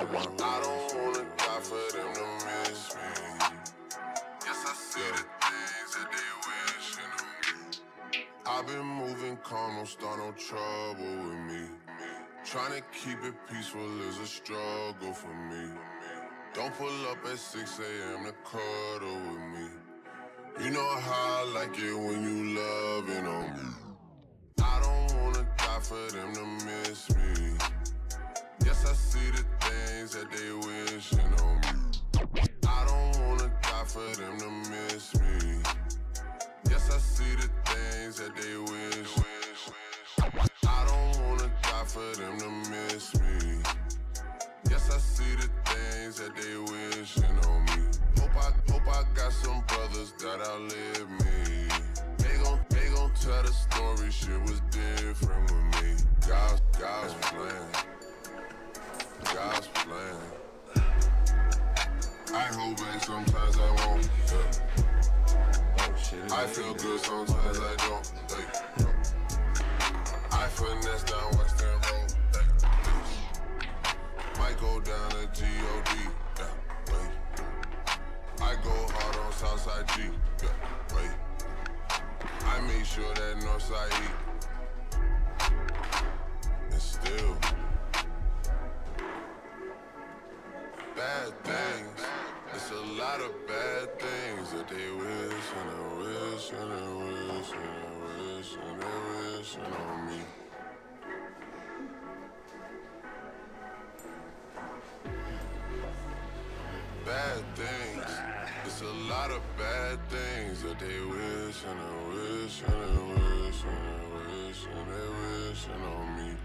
I don't wanna die for them to miss me. Yes, I see the things that they wishing on me. I've been moving calm, don't start no trouble with me. Trying to keep it peaceful is a struggle for me. Don't pull up at 6 a.m. to cuddle with me. You know how I like it when you loving on me. I don't wanna die for them to miss me. Yes, I see the things that they wishing on me. I don't wanna die for them to miss me. Yes, I see the things that they wish. I don't wanna die for them to miss me. Yes, I see the things that they wishing on me. Hope I got some brothers that outlive me. They gon' tell the story, shit was different with me. God's plan. God's plan. I hope and sometimes I won't. Yeah. I feel good, sometimes I don't. I finesse down Western Road. Might go down to G.O.D. I go hard on Southside G. I make sure that Northside eat. And still bad things. It's a lot of bad things that they wish and they wish and they wish and they wish and they wishing on me. Bad things. It's a lot of bad things that they wish and they wish and they wish and they wish and they wishing on me.